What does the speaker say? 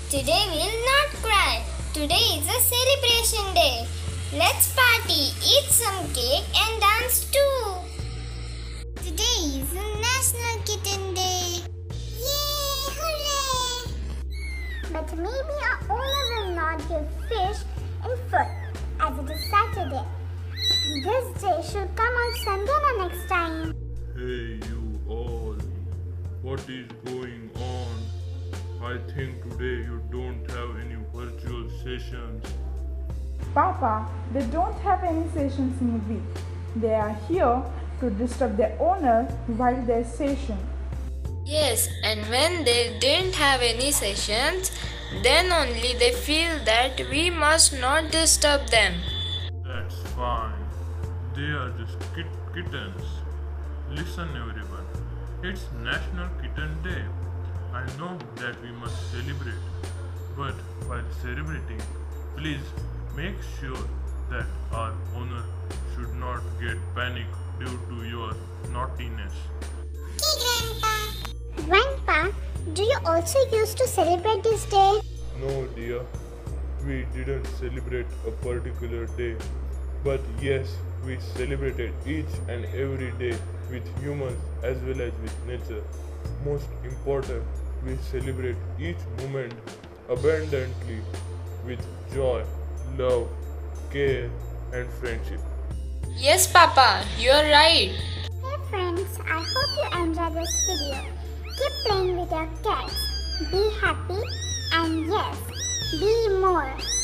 Today we'll not cry. Today is a celebration day. Let's party, eat some cake and dance too. Today is National Kitten Day. Yay! Hooray! But maybe our owner will not give fish and fruit as it is Saturday. This day should come on Sunday the next time. Hey you all, what is going on? I think today you don't have any virtual sessions. Papa, they don't have any sessions in a week. They are here to disturb their owner while their session. Yes, and when they didn't have any sessions, then only they feel that we must not disturb them. That's fine. They are just kittens. Listen everyone, it's National Kitten Day. I know that we must celebrate, but while celebrating, please make sure that our owner should not get panic due to your naughtiness. Okay, Grandpa. Grandpa, do you also used to celebrate this day? No dear, we didn't celebrate a particular day, but yes, we celebrated each and every day with humans as well as with nature. Most important, we celebrate each moment abundantly with joy, love, care and friendship. Yes, Papa, you're right. Hey friends, I hope you enjoyed this video. Keep playing with your cats. Be happy and yes, be more.